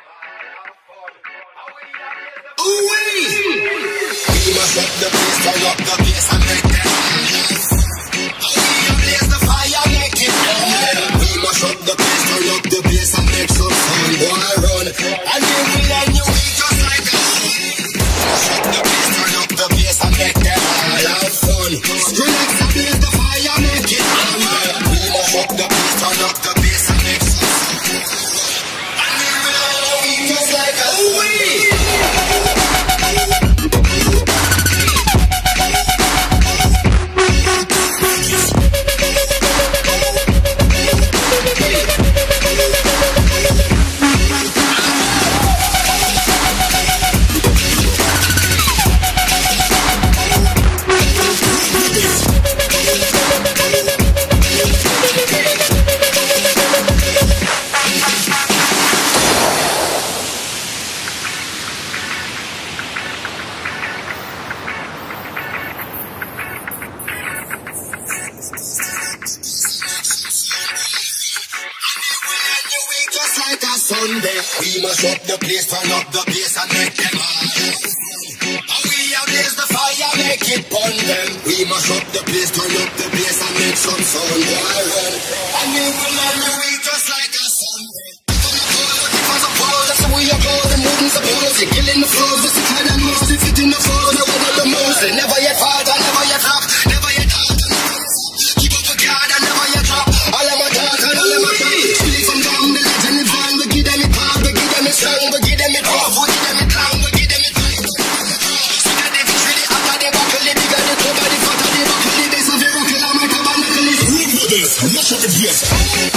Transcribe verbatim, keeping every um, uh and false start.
Ooh-wee! We must up the place, turn up the bass and make them laugh. We blaze the fire, make it burn. We must up the place, turn up the bass and make some fun. Boy, run, and we will end your week just like that. We must up the place, turn up the bass and make them all have fun. Skrillex and blaze the fire, make it burn. We must up the place, turn up the bass and make some fun. And we will end your week just like that. Ooh-wee! Sunday, we must up the place, turn up the bass and make them all. And we blaze the fire, make it burn them. We must up the place, turn up the bass and make some sound. Why run? And we will end the week just like a Sunday. Because of all, that's the way you call them, wouldn't suppose you're killing the flows, it's the kind of most, if it in the flows, no one of the most. They never yet fall, and never yet rock, never yet hard, and never yet stop. Keep up the guard and never yet drop. All of my talk and all of my talk. Speak from down the legend, it's fine, we give them it hard, we give them it strong, we give them it rough, we give them it long, we give them it right. See that they fish really hot, they buckle, they bigger, they cover, they fatter, they buckle, they base of the rockle, I'm like a banacle, it's room with this, much of it, yes.